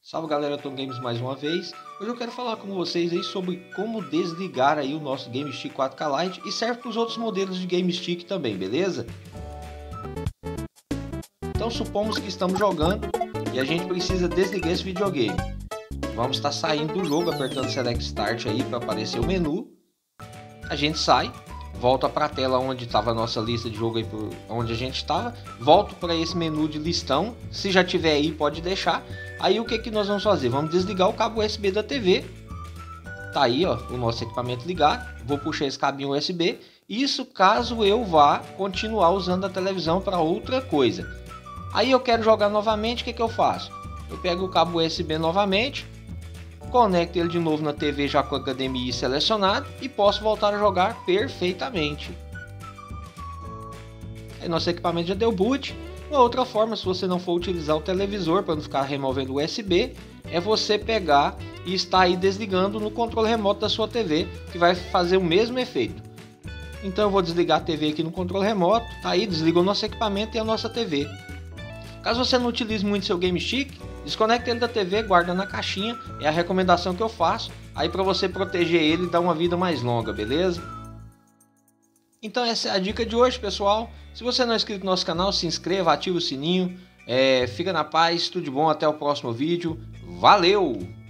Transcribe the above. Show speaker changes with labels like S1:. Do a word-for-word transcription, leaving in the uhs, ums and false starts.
S1: Salve galera, Tom Games mais uma vez. Hoje eu quero falar com vocês aí sobre como desligar aí o nosso Game Stick quatro K Lite e serve para os outros modelos de Game Stick também, beleza? Então supomos que estamos jogando e a gente precisa desligar esse videogame. Vamos estar saindo do jogo, apertando Select Start aí para aparecer o menu. A gente sai, volta para a tela onde estava a nossa lista de jogo aí, por onde a gente estava. Volto para esse menu de listão, se já tiver aí pode deixar. Aí o que que nós vamos fazer? Vamos desligar o cabo U S B da T V. Tá aí, ó, o nosso equipamento ligado. Vou puxar esse cabinho U S B. Isso caso eu vá continuar usando a televisão para outra coisa. Aí eu quero jogar novamente, o que que eu faço? Eu pego o cabo U S B novamente, conecto ele de novo na T V já com a H D M I selecionado e posso voltar a jogar perfeitamente. Aí nosso equipamento já deu boot. Uma outra forma, se você não for utilizar o televisor para não ficar removendo o U S B, é você pegar e estar aí desligando no controle remoto da sua T V, que vai fazer o mesmo efeito. Então eu vou desligar a T V aqui no controle remoto, tá aí, desliga o nosso equipamento e a nossa T V. Caso você não utilize muito seu Game Stick, desconecta ele da T V, guarda na caixinha, é a recomendação que eu faço, aí para você proteger ele e dar uma vida mais longa, beleza? Então essa é a dica de hoje, pessoal. Se você não é inscrito no nosso canal, se inscreva, ative o sininho, é, fica na paz, tudo de bom, até o próximo vídeo, valeu!